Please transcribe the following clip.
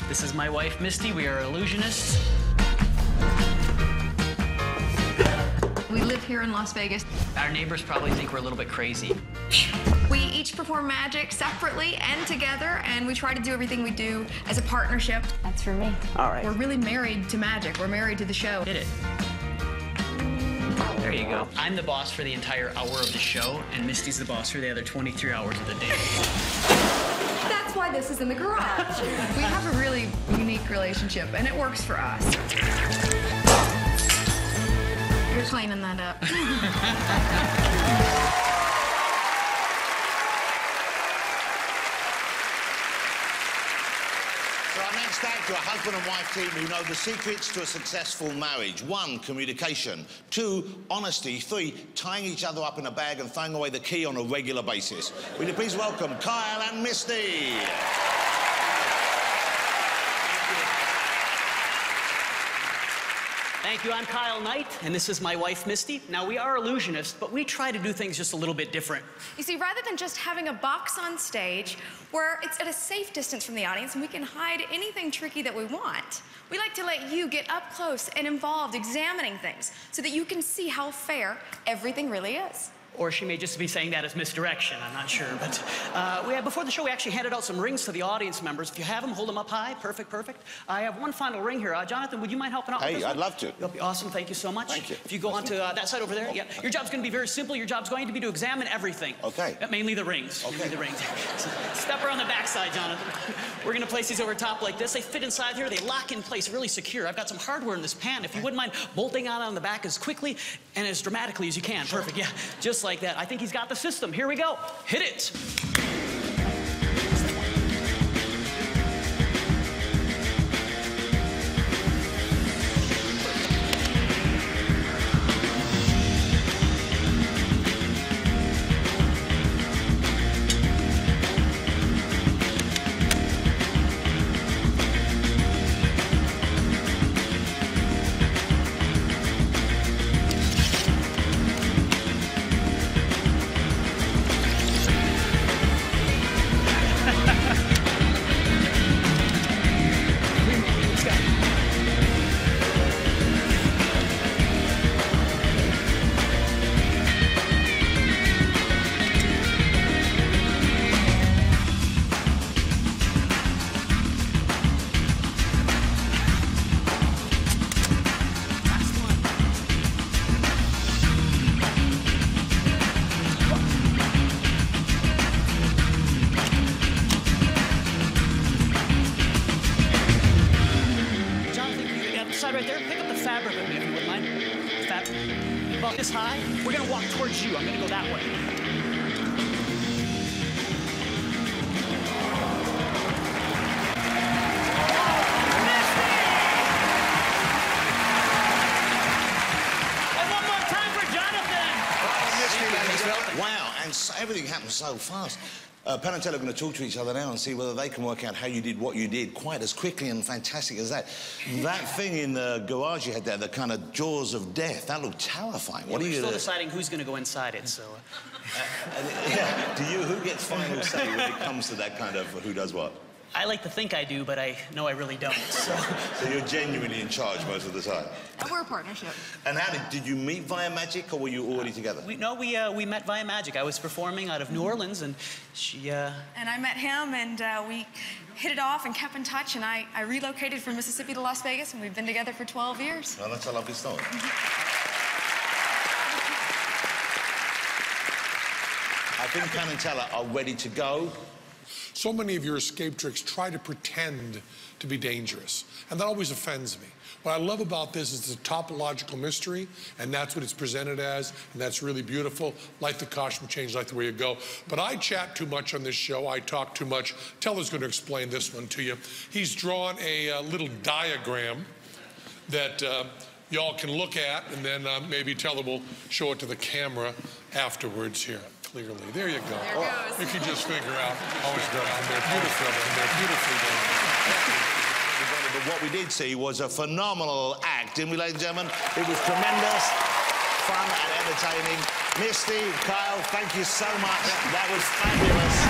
This is my wife, Misty. We are illusionists. We live here in Las Vegas. Our neighbors probably think we're a little bit crazy. We each perform magic separately and together, and we try to do everything we do as a partnership. That's for me. All right. We're really married to magic. We're married to the show. Hit it. There you go. I'm the boss for the entire hour of the show, and Misty's the boss for the other 23 hours of the day. That's why this is in the garage. We have a really unique relationship, and it works for us. You're cleaning that up. So our next act are a husband and wife team who know the secrets to a successful marriage. 1, communication. 2, honesty. 3, tying each other up in a bag and throwing away the key on a regular basis. Will you please welcome Kyle and Misty? Thank you. I'm Kyle Knight, and this is my wife, Misty. Now, we are illusionists, but we try to do things just a little bit different. You see, rather than just having a box on stage where it's at a safe distance from the audience and we can hide anything tricky that we want, we like to let you get up close and involved examining things so that you can see how fair everything really is. Or she may just be saying that as misdirection. I'm not sure. But before the show, we actually handed out some rings to the audience members. If you have them, hold them up high. Perfect, perfect. I have one final ring here. Jonathan, would you mind helping out with this one? I'd love to. That'll be awesome. Thank you so much. Thank you. If you go on to that side over there, yeah. Your job's going to be very simple. Your job's going to be to examine everything. Okay. Mainly the rings. Okay. Mainly the rings. So step around the backside, Jonathan. We're going to place these over top like this. They fit inside here. They lock in place really secure. I've got some hardware in this pan. If you wouldn't mind bolting on the back as quickly and as dramatically as you can. Sure. Perfect. Yeah. Just like that. I think he's got the system. Here we go. Hit it. Right there, pick up the fabric with me if you wouldn't mind. Fabric. About this high, we're gonna walk towards you. I'm gonna go that way. And one more time for Jonathan. Wow, and everything happened so fast. Penn Teller are going to talk to each other now and see whether they can work out how you did what you did quite as quickly and fantastic as that. That thing in the garage you had there, the kind of jaws of death, that looked terrifying. Yeah, what are you still deciding who's going to go inside it, so... yeah, who gets final say when it comes to that kind of who does what? I like to think I do, but I know I really don't. So you're genuinely in charge most of the time? We're a partnership. And how did you meet via magic, or were you already together? We met via magic. I was performing out of New Orleans, and she... And I met him, and we hit it off and kept in touch, and I relocated from Mississippi to Las Vegas, and we've been together for 12 years. Well, that's a lovely story. I think Penn Teller are ready to go. So many of your escape tricks try to pretend to be dangerous, and that always offends me. What I love about this is it's a topological mystery, and that's what it's presented as, and that's really beautiful. Like the costume change, like the way you go. But I chat too much on this show. I talk too much. Teller's going to explain this one to you. He's drawn a little diagram that y'all can look at, and then maybe Teller will show it to the camera afterwards here. Clearly. There you go. There it goes. You can just figure out how it's done. They're beautifully done. But what we did see was a phenomenal act, didn't we, ladies and gentlemen? It was tremendous, fun and entertaining. Misty, Kyle, thank you so much. That was fabulous.